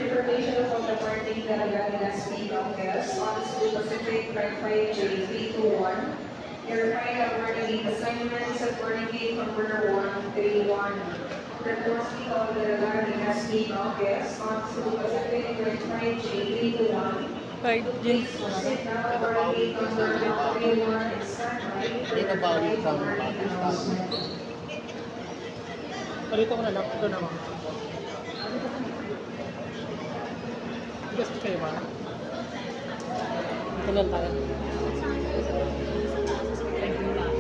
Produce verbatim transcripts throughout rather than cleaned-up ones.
information about the party that again last week of guests on the Pacific Flight five J three two one. Your final boarding assignments at boarding gate number one three one. The closing of the again last week of guests on the Pacific Flight five J three two one. five G. Please proceed now boarding gate number one three one and stand by for the flight boarding announcement. Palito ko na lang. Ito naman. Gusto kayo ba? Ito lang tayo. Thank you na.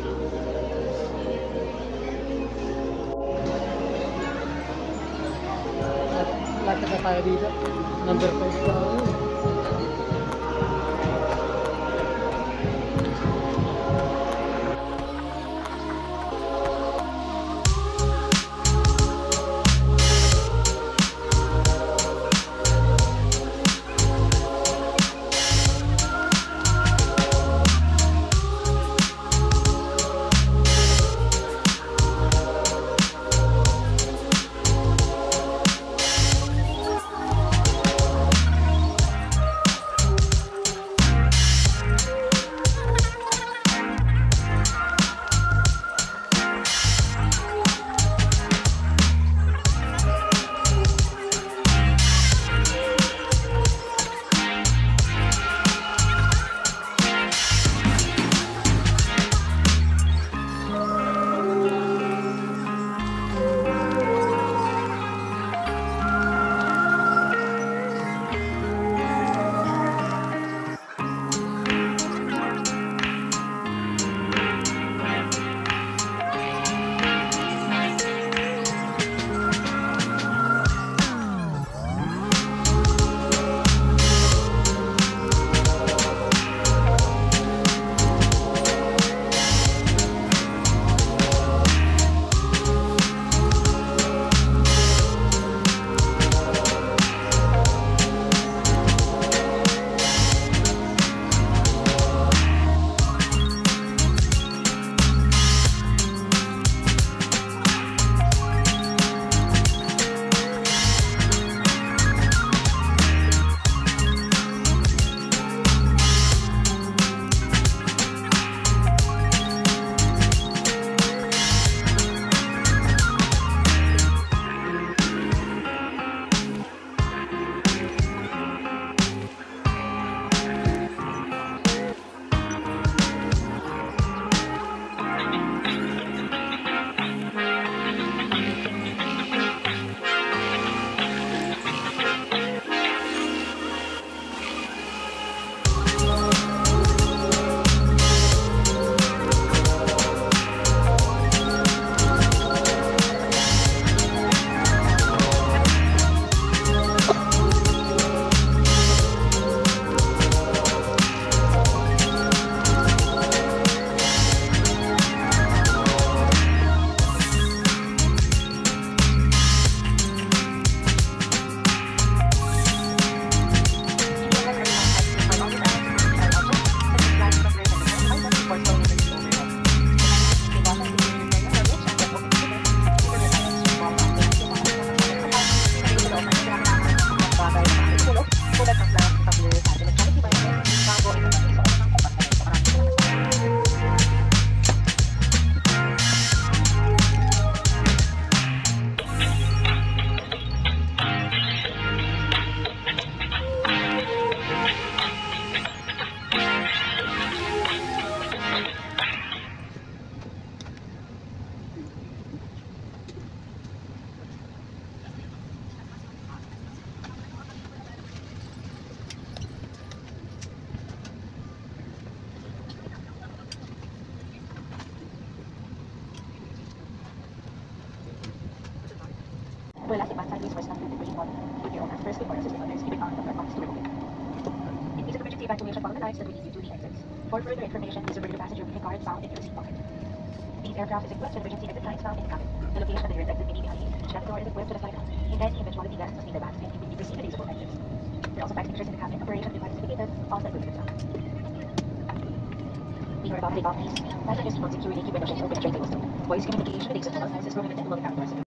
Lakad na tayo dito. Number five tayo. Whereas the past service was not completely on with your own first before assisting others keeping on the platforms to open. In case of emergency evacuation from the lives that will lead you to the exits. For further information, please refer to the passenger booking card found in your seat pocket. These aircraft is equipped with emergency exit signs found in the cabin. The location of the nearest exit may be behind you. Each door is equipped with a flight lock. In any eventuality, guests must leave their bags and you will be received usable exits. There are also fire extinguishers in the cabin. Operation device is indicated. All set with the sound. We are about to take off these. Passengers will securely keep window shades open and tray tables. Voice communication with exit tunnels is prohibited below the cabin doors.